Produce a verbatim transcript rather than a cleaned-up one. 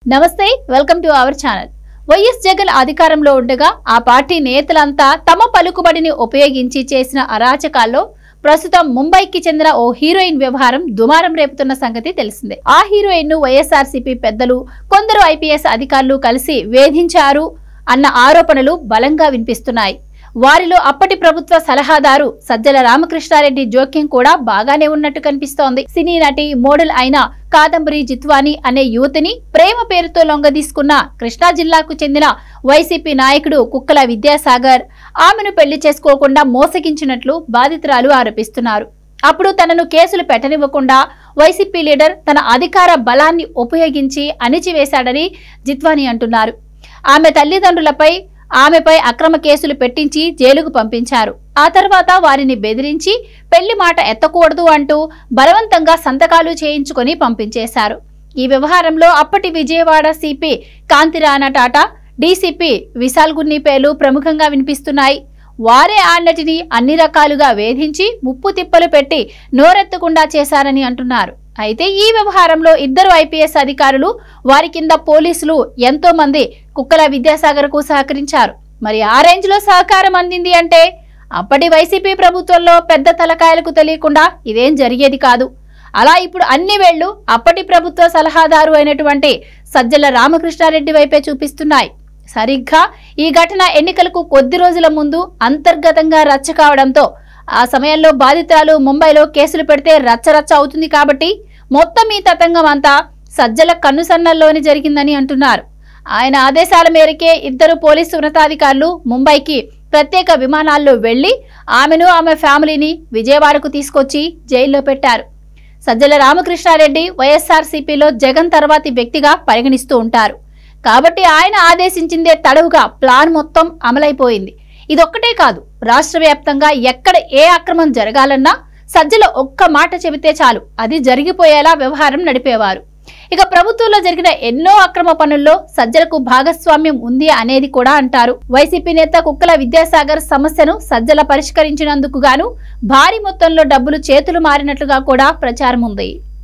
నమస్తే welcome to our channel. YS Jagan అధికారంలో ఉండగా ఆ పార్టీ నేతలంతా తమ పలుకుబడిని ఉపయోగించి చేసిన అరాచకాల్లో ప్రస్తుతం ముంబైకి చెందిన ఓ హీరోయిన్ వ్యవహారం దుమారం రేపుతున్న సంగతి తెలిసిందే। ఆ హీరోయిన్ ను వైఎస్ఆర్సీపీ పెద్దలు కొందరు ఐపీఎస్ అధికారులు కలిసి వేధించారు అన్న ఆరోపణలు బలంగా వినిపిస్తున్నాయి। వారిలో అప్పటి ప్రభుత్వ సలహాదారు సజ్జల రామకృష్ణారెడ్డి జోక్యం కూడా బాగానే ఉన్నట్టు కనిపిస్తోంది। సినీ నటి మోడల్ అయిన కాదంబరి జిత్వాని అనే యువతిని ప్రేమ పేరుతో లొంగదీసుకున్న కృష్ణా జిల్లాకు చెందిన వైసీపీ నాయకుడు కుక్కల విద్యాసాగర్ ఆమెను పెళ్లి చేసుకోకుండా మోసగించినట్లు బాధితురాలు ఆరోపిస్తున్నారు। అప్పుడు తనను కేసులు పెట్టనివ్వకుండా వైసీపీ లీడర్ తన అధికార బలాన్ని ఉపయోగించి అణిచివేశాడని జిత్వాని అంటున్నారు। ఆమె తల్లిదండ్రులపై ఆమెపై అక్రమ కేసులు పెట్టించి జైలుకు పంపించారు। ఆ తర్వాత వారిని బెదిరించి పెళ్లి మాట ఎత్తకూడదు అంటూ బలవంతంగా సంతకాలు చేయించుకొని పంపించేశారు। ఈ వ్యవహారంలో అప్పటి విజయవాడ సిపి కాంతిరాణ టాటా, డీసీపీ విశాల్ గున్ని పేర్లు ప్రముఖంగా వినిపిస్తున్నాయి। వారే ఆ నటిని అన్ని రకాలుగా వేధించి ముప్పు తిప్పలు పెట్టి నోరెత్తకుండా చేశారని అంటున్నారు। అయితే ఈ వ్యవహారంలో ఇద్దరు ఐపీఎస్ అధికారులు వారి కింద పోలీసులు ఎంతో మంది కుక్కల విద్యాసాగర్ కు సహకరించారు। మరి ఆ రేంజ్ లో సహకారం అందింది అంటే అప్పటి వైసీపీ ప్రభుత్వంలో పెద్ద తలకాయలకు తెలియకుండా ఇదేం జరిగేది కాదు। అలా ఇప్పుడు అన్ని వేళ్లు అప్పటి ప్రభుత్వ సలహాదారు అయినటువంటి సజ్జల రామకృష్ణారెడ్డి వైపే చూపిస్తున్నాయి। సరిగ్గా ఈ ఘటన ఎన్నికలకు కొద్ది రోజుల ముందు అంతర్గతంగా రచ్చ కావడంతో ఆ సమయంలో బాధితురాలు ముంబైలో కేసులు పెడితే రచ్చరచ్చ అవుతుంది కాబట్టి మొత్తం ఈ తతంగం అంతా సజ్జల కన్నుసన్నల్లోనే జరిగిందని అంటున్నారు। ఆయన ఆదేశాల మేరకే ఇద్దరు పోలీసు ఉన్నతాధికారులు ముంబైకి ప్రత్యేక విమానాల్లో వెళ్లి ఆమెను ఆమె ఫ్యామిలీని విజయవాడకు తీసుకొచ్చి జైల్లో పెట్టారు। సజ్జల రామకృష్ణారెడ్డి వైఎస్ఆర్సీపీలో జగన్ తర్వాతి వ్యక్తిగా పరిగణిస్తూ ఉంటారు కాబట్టి ఆయన ఆదేశించిందే తడవుగా ప్లాన్ మొత్తం అమలైపోయింది। ఇదొక్కటే కాదు, రాష్ట్ర వ్యాప్తంగా ఎక్కడ ఏ అక్రమం జరగాలన్నా సజ్జల ఒక్క మాట చెబితే చాలు అది జరిగిపోయేలా వ్యవహారం నడిపేవారు। ఇక ప్రభుత్వంలో జరిగిన ఎన్నో అక్రమ పనుల్లో సజ్జలకు భాగస్వామ్యం ఉంది అనేది కూడా అంటారు। వైసీపీ నేత కుక్కల విద్యాసాగర్ సమస్యను సజ్జల పరిష్కరించినందుకు గాను భారీ మొత్తంలో డబ్బులు చేతులు మారినట్లుగా కూడా ప్రచారం ఉంది।